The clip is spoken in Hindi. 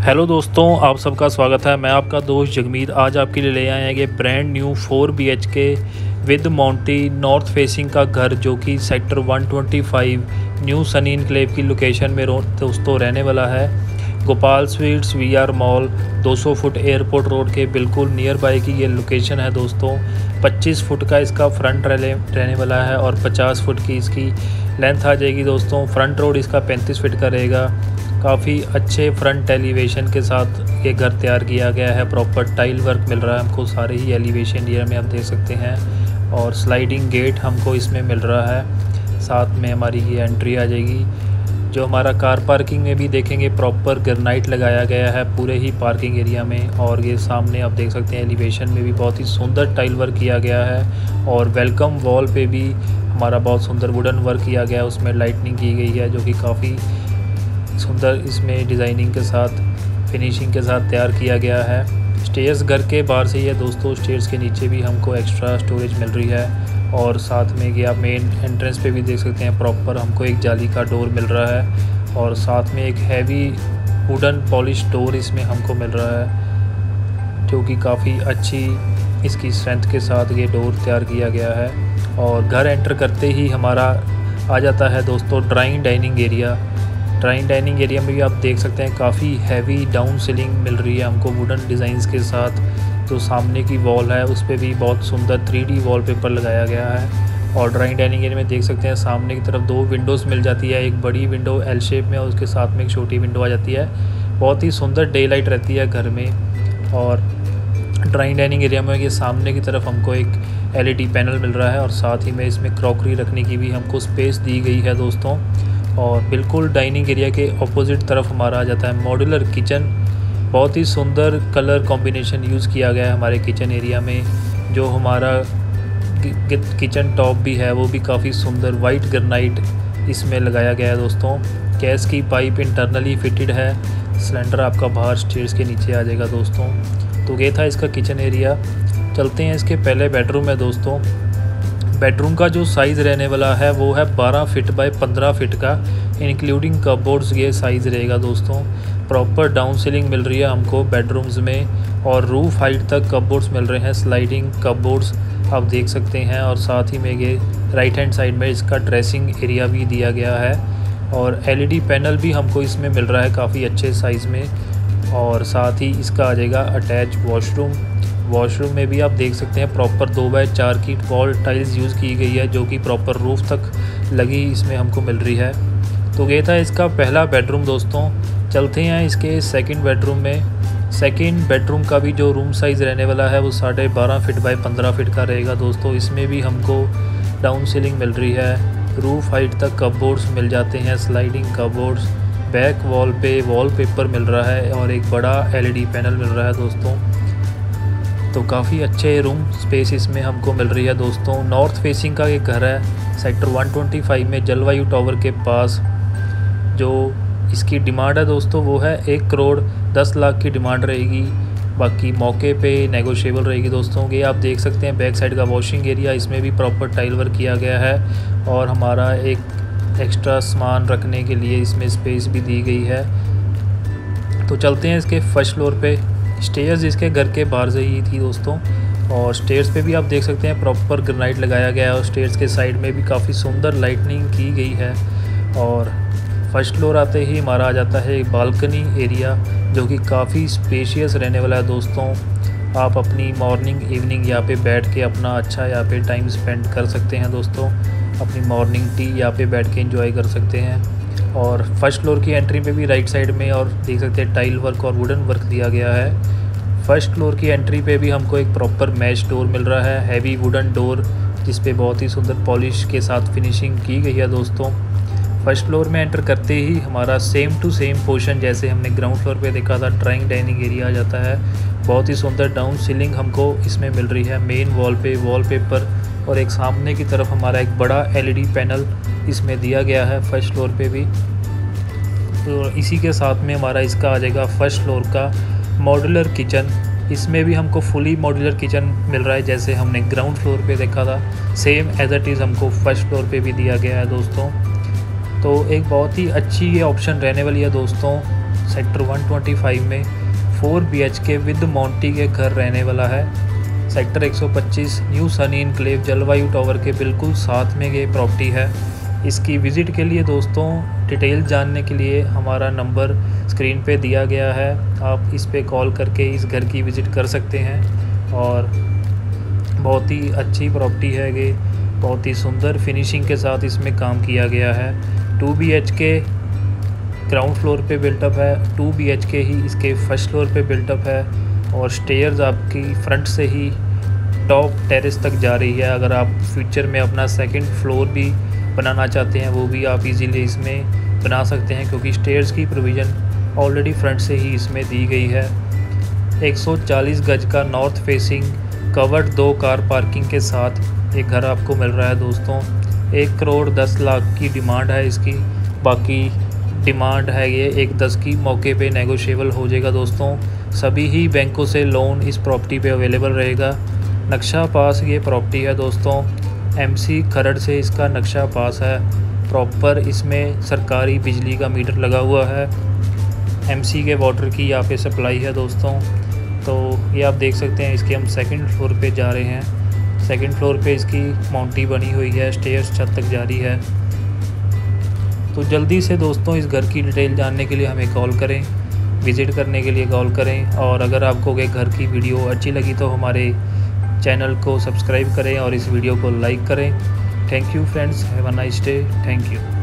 हेलो दोस्तों, आप सबका स्वागत है। मैं आपका दोस्त जगमीत आज आपके लिए ले आए हैं ये ब्रांड न्यू 4 BHK विद माउंटी नॉर्थ फेसिंग का घर, जो कि सेक्टर 125 न्यू सनी इनक्लेव की लोकेशन में दोस्तों रहने वाला है। Gopal sweets VR mall 200 foot airport road के बिल्कुल नियर बाय की ये लोकेशन है दोस्तों। 25 फुट का इसका फ्रंट रहने वाला है और 50 फुट की इसकी लेंथ आ जाएगी दोस्तों। फ्रंट रोड इसका 35 फीट का रहेगा। काफ़ी अच्छे फ्रंट एलिवेशन के साथ ये घर तैयार किया गया है। प्रॉपर टाइल वर्क मिल रहा है हमको सारे ही एलिवेशन एरिया में, आप देख सकते हैं। और स्लाइडिंग गेट हमको इसमें मिल रहा है। साथ में हमारी ये एंट्री आ जाएगी। जो हमारा कार पार्किंग में भी देखेंगे प्रॉपर ग्रेनाइट लगाया गया है पूरे ही पार्किंग एरिया में। और ये सामने आप देख सकते हैं एलिवेशन में भी बहुत ही सुंदर टाइल वर्क किया गया है। और वेलकम वॉल पे भी हमारा बहुत सुंदर वुडन वर्क किया गया है, उसमें लाइटनिंग की गई है जो कि काफ़ी सुंदर इसमें डिज़ाइनिंग के साथ फिनिशिंग के साथ तैयार किया गया है। स्टेयर्स घर के बाहर से ही है दोस्तों। स्टेयर्स के नीचे भी हमको एक्स्ट्रा स्टोरेज मिल रही है। और साथ में कि आप मेन एंट्रेंस पे भी देख सकते हैं प्रॉपर हमको एक जाली का डोर मिल रहा है। और साथ में एक हैवी वुडन पॉलिश डोर इसमें हमको मिल रहा है, जो कि काफ़ी अच्छी इसकी स्ट्रेंथ के साथ ये डोर तैयार किया गया है। और घर एंटर करते ही हमारा आ जाता है दोस्तों drawing dining area. Drawing dining area में भी आप देख सकते हैं काफ़ी हैवी डाउन सीलिंग मिल रही है हमको वुडन डिज़ाइंस के साथ। जो सामने की वॉल है उस पर भी बहुत सुंदर 3D वॉलपेपर लगाया गया है। और ड्राइंग डाइनिंग एरिया में देख सकते हैं सामने की तरफ 2 विंडोज़ मिल जाती है। एक बड़ी विंडो L शेप में और उसके साथ में एक छोटी विंडो आ जाती है। बहुत ही सुंदर डे लाइट रहती है घर में। और ड्राइंग डाइनिंग एरिया में ये सामने की तरफ हमको एक LED पैनल मिल रहा है। और साथ ही में इसमें क्रॉकरी रखने की भी हमको स्पेस दी गई है दोस्तों। और बिल्कुल डाइनिंग एरिया के ऑपोजिट तरफ हमारा आ जाता है मॉड्यूलर किचन। बहुत ही सुंदर कलर कॉम्बिनेशन यूज़ किया गया है हमारे किचन एरिया में। जो हमारा किचन टॉप भी है वो भी काफ़ी सुंदर वाइट ग्रेनाइट इसमें लगाया गया है दोस्तों। गैस की पाइप इंटरनली फिटेड है। सिलेंडर आपका बाहर स्टेयर्स के नीचे आ जाएगा दोस्तों। तो ये था इसका किचन एरिया। चलते हैं इसके पहले बेडरूम में दोस्तों। बेडरूम का जो साइज़ रहने वाला है वो है 12 फीट बाय 15 फीट का, इंक्लूडिंग कपबोर्ड्स ये साइज़ रहेगा दोस्तों। प्रॉपर डाउन सीलिंग मिल रही है हमको बेडरूम्स में। और रूफ हाइट तक कपबोर्ड्स मिल रहे हैं, स्लाइडिंग कपबोर्ड्स आप देख सकते हैं। और साथ ही में ये राइट हैंड साइड में इसका ड्रेसिंग एरिया भी दिया गया है। और LED पैनल भी हमको इसमें मिल रहा है काफ़ी अच्छे साइज़ में। और साथ ही इसका आ जाएगा अटैच वॉशरूम में भी आप देख सकते हैं प्रॉपर 2x4 की वॉल टाइल्स यूज़ की गई है, जो कि प्रॉपर रूफ तक लगी इसमें हमको मिल रही है। तो ये था इसका पहला बेडरूम दोस्तों। चलते हैं इसके सेकंड बेडरूम में। सेकंड बेडरूम का भी जो रूम साइज़ रहने वाला है वो 12.5 फीट बाय 15 फीट का रहेगा दोस्तों। इसमें भी हमको डाउन सीलिंग मिल रही है। रूफ हाइट तक कपबोर्ड्स मिल जाते हैं, स्लाइडिंग कपबोर्ड्स। बैक वॉल पे वॉलपेपर मिल रहा है और एक बड़ा LED पैनल मिल रहा है दोस्तों। तो काफ़ी अच्छे रूम स्पेस इसमें हमको मिल रही है दोस्तों। नॉर्थ फेसिंग का ये घर है सेक्टर 125 में जलवायु टावर के पास। जो इसकी डिमांड है दोस्तों वो है 1 करोड़ 10 लाख की डिमांड रहेगी। बाकी मौके पे नेगोशिएबल रहेगी दोस्तों। ये आप देख सकते हैं बैक साइड का वॉशिंग एरिया, इसमें भी प्रॉपर टाइल वर्क किया गया है। और हमारा एक एक्स्ट्रा सामान रखने के लिए इसमें स्पेस भी दी गई है। तो चलते हैं इसके फर्स्ट फ्लोर पे। स्टेयर्स इसके घर के बाहर से ही थी दोस्तों। और स्टेयर्स पे भी आप देख सकते हैं प्रॉपर ग्रेनाइट लगाया गया है। और स्टेयर्स के साइड में भी काफ़ी सुंदर लाइटनिंग की गई है। और फर्स्ट फ्लोर आते ही हमारा आ जाता है बालकनी एरिया, जो कि काफ़ी स्पेशियस रहने वाला है दोस्तों। आप अपनी मॉर्निंग इवनिंग यहाँ पे बैठ के अपना अच्छा यहाँ पे टाइम स्पेंड कर सकते हैं दोस्तों। अपनी मॉर्निंग टी यहाँ पे बैठ के एंजॉय कर सकते हैं। और फर्स्ट फ्लोर की एंट्री पे भी राइट साइड में और देख सकते हैं टाइल वर्क और वुडन वर्क दिया गया है। फर्स्ट फ्लोर की एंट्री पे भी हमको एक प्रॉपर मैश डोर मिल रहा है, हैवी वुडन डोर, जिस पे बहुत ही सुंदर पॉलिश के साथ फिनिशिंग की गई है दोस्तों। फर्स्ट फ्लोर में एंटर करते ही हमारा सेम टू सेम पोर्शन जैसे हमने ग्राउंड फ्लोर पे देखा था ड्राइंग डाइनिंग एरिया आ जाता है। बहुत ही सुंदर डाउन सीलिंग हमको इसमें मिल रही है। मेन वॉल पे वॉलपेपर और एक सामने की तरफ हमारा एक बड़ा LED पैनल इसमें दिया गया है फर्स्ट फ्लोर पे भी। तो इसी के साथ में हमारा इसका आ जाएगा फर्स्ट फ्लोर का मॉड्यूलर किचन। इसमें भी हमको फुली मॉड्यूलर किचन मिल रहा है, जैसे हमने ग्राउंड फ्लोर पे देखा था सेम एज इट इज़ हमको फर्स्ट फ्लोर पे भी दिया गया है दोस्तों। तो एक बहुत ही अच्छी ये ऑप्शन रहने वाली है दोस्तों। सेक्टर 125 में 4 BHK विद मोंटी के घर रहने वाला है। Sector 125 new sunny enclave Jalvayu tower के बिल्कुल साथ में ये प्रॉपर्टी है। इसकी विज़िट के लिए दोस्तों डिटेल जानने के लिए हमारा नंबर स्क्रीन पे दिया गया है, आप इस पे कॉल करके इस घर की विज़िट कर सकते हैं। और बहुत ही अच्छी प्रॉपर्टी है ये, बहुत ही सुंदर फिनिशिंग के साथ इसमें काम किया गया है। 2 BHK ग्राउंड फ्लोर पे बिल्टअप है, 2 BHK ही इसके फर्स्ट फ्लोर पे बिल्टअप है और स्टेयर्स आपकी फ्रंट से ही टॉप टेरेस तक जा रही है। अगर आप फ्यूचर में अपना सेकंड फ्लोर भी बनाना चाहते हैं वो भी आप इजीली इसमें बना सकते हैं, क्योंकि स्टेयर्स की प्रोविज़न ऑलरेडी फ्रंट से ही इसमें दी गई है। 140 गज का north facing covered 2 car parking के साथ एक घर आपको मिल रहा है दोस्तों। 1 करोड़ 10 लाख की डिमांड है इसकी, बाकी डिमांड है ये 1.10 की मौके पे नेगोशिएबल हो जाएगा दोस्तों। सभी ही बैंकों से लोन इस प्रॉपर्टी पे अवेलेबल रहेगा। नक्शा पास ये प्रॉपर्टी है दोस्तों, MC खरड़ से इसका नक्शा पास है। प्रॉपर इसमें सरकारी बिजली का मीटर लगा हुआ है, MC के वाटर की यहाँ पे सप्लाई है दोस्तों। तो ये आप देख सकते हैं, इसके हम सेकंड फ्लोर पे जा रहे हैं। सेकंड फ्लोर पे इसकी माउंटी बनी हुई है, स्टेयर्स छत तक जारी है। तो जल्दी से दोस्तों इस घर की डिटेल जानने के लिए हमें कॉल करें, विज़िट करने के लिए कॉल करें। और अगर आपको ये घर की वीडियो अच्छी लगी तो हमारे चैनल को सब्सक्राइब करें और इस वीडियो को लाइक करें। Thank you friends, have a nice day, thank you.